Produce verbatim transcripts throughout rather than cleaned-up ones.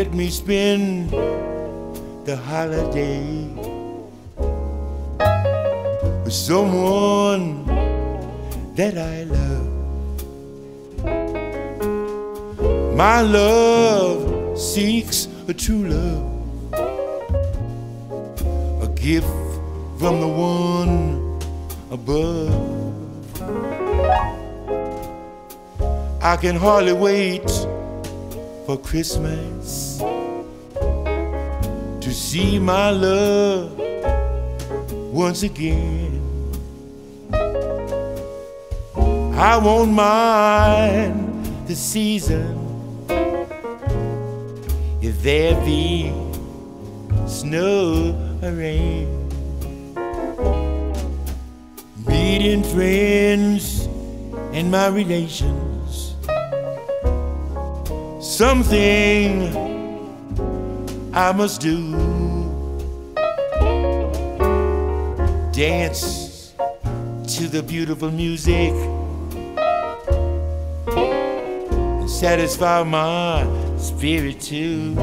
let me spend the holiday with someone that I love. My love seeks a true love, a gift from the one above. I can hardly wait for Christmas to see my love once again. I won't mind the season if there be snow or rain. Meeting friends and my relations, something I must do. Dance to the beautiful music and satisfy my spirit too.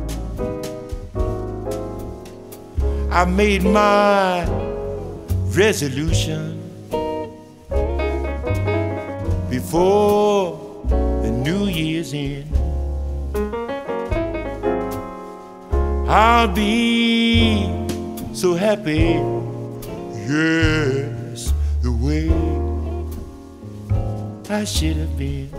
I made my resolution before the New Year's end. I'll be so happy, yes, the way I should have been.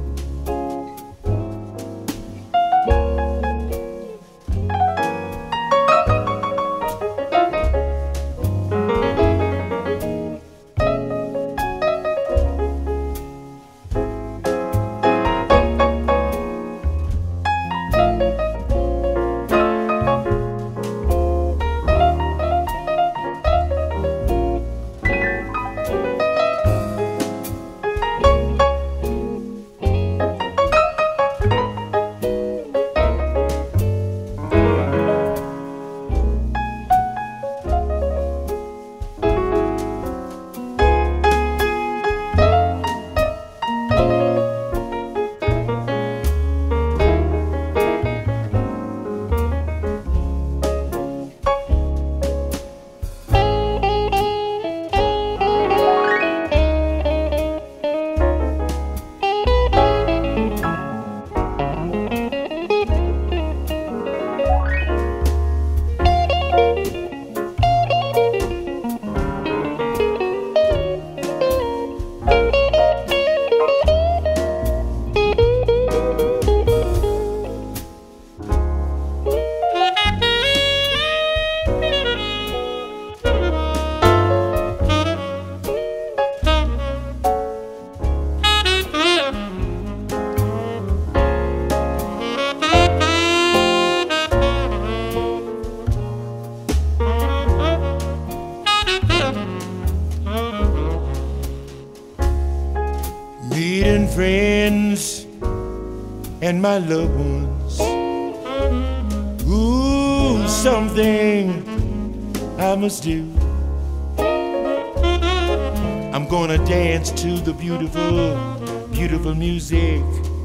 Friends and my loved ones, ooh, something I must do. I'm gonna dance to the beautiful, beautiful music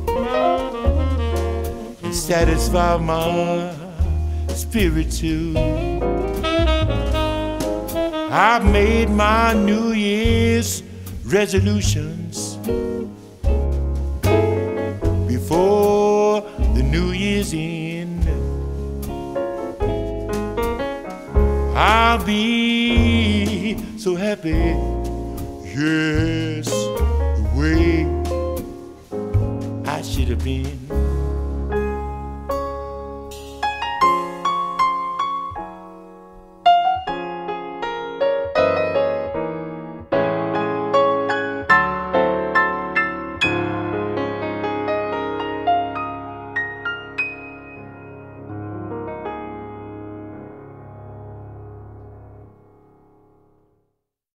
and satisfy my spirit too. I've made my New Year's resolutions before the New Year's end. I'll be so happy, yes, the way I should have been.